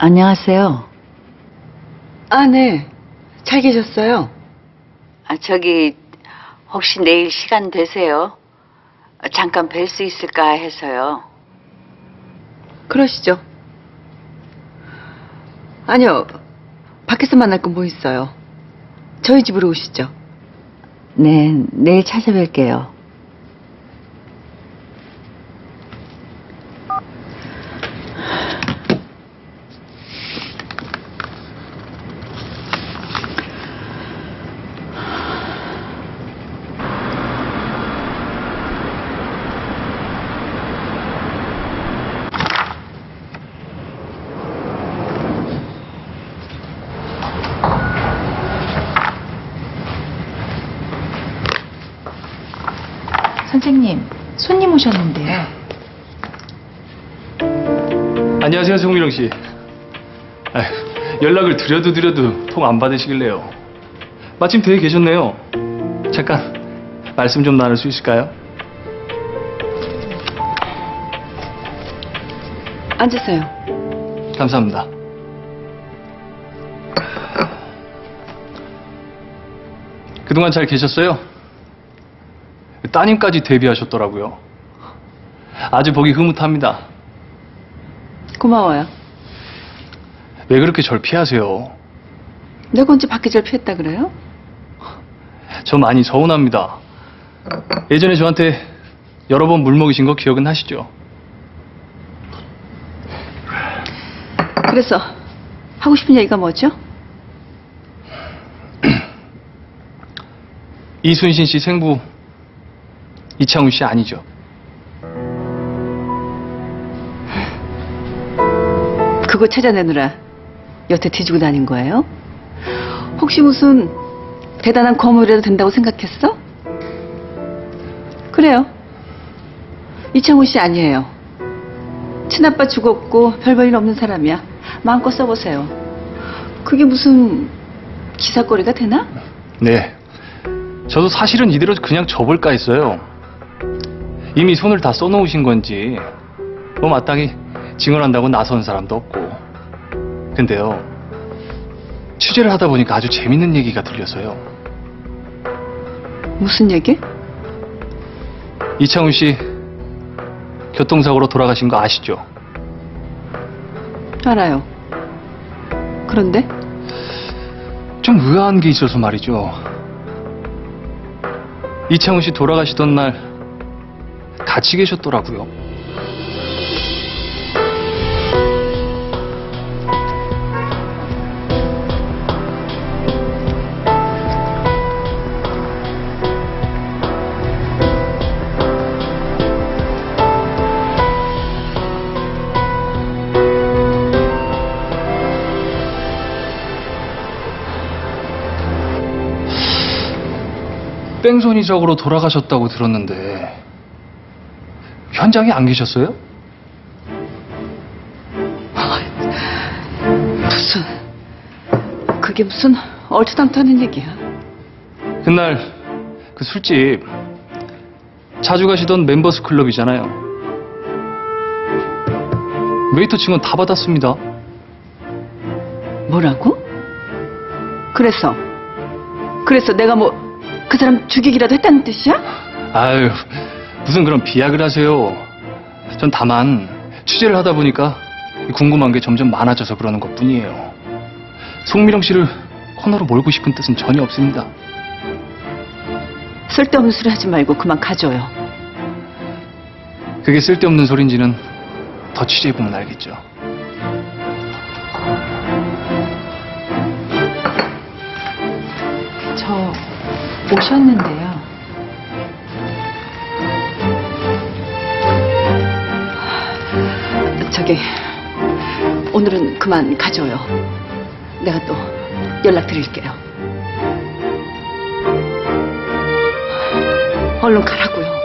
안녕하세요. 아, 네. 잘 계셨어요? 저기 혹시 내일 시간 되세요? 잠깐 뵐 수 있을까 해서요. 그러시죠. 아니요. 밖에서 만날 건 뭐 있어요. 저희 집으로 오시죠. 네, 내일 찾아뵐게요. 선생님, 손님 오셨는데요. 안녕하세요, 송미령 씨. 연락을 드려도 통 안 받으시길래요. 마침 되게 계셨네요. 잠깐 말씀 좀 나눌 수 있을까요? 앉으세요. 감사합니다. 그동안 잘 계셨어요? 따님까지 데뷔하셨더라고요. 아주 보기 흐뭇합니다. 고마워요. 왜 그렇게 절 피하세요? 내가 언제 밖에 절 피했다 그래요? 저 많이 서운합니다. 예전에 저한테 여러 번 물먹이신 거 기억은 나시죠? 그래서 하고 싶은 얘기가 뭐죠? 이순신 씨 생부 이창훈 씨 아니죠? 그거 찾아내느라 여태 뒤지고 다닌 거예요? 혹시 무슨 대단한 거물이라도 된다고 생각했어? 그래요. 이창훈 씨 아니에요. 친아빠 죽었고 별 볼 일 없는 사람이야. 마음껏 써보세요. 그게 무슨 기사거리가 되나? 네. 저도 사실은 이대로 그냥 접을까 했어요. 이미 손을 다 써놓으신 건지 뭐 마땅히 증언한다고 나선 사람도 없고. 근데요, 취재를 하다 보니까 아주 재밌는 얘기가 들려서요. 무슨 얘기? 이창훈 씨 교통사고로 돌아가신 거 아시죠? 알아요. 그런데? 좀 의아한 게 있어서 말이죠. 이창훈 씨 돌아가시던 날 같이 계셨더라고요. 뺑소니 적으로 돌아가셨다고 들었는데 현장에 안 계셨어요? 그게 무슨 얼토당토하는 얘기야. 그날 그 술집 자주 가시던 멤버스 클럽이잖아요. 웨이터 칭은 다 받았습니다. 뭐라고? 그래서 내가 뭐 그 사람 죽이기라도 했다는 뜻이야? 아유, 무슨 그런 비약을 하세요. 전 다만 취재를 하다 보니까 궁금한 게 점점 많아져서 그러는 것뿐이에요. 송미령 씨를 코너로 몰고 싶은 뜻은 전혀 없습니다. 쓸데없는 소리 하지 말고 그만 가져요. 그게 쓸데없는 소린지는 더 취재해보면 알겠죠. 저 오셨는데요. 저기 오늘은 그만 가져요. 내가 또 연락드릴게요. 얼른 가라고요.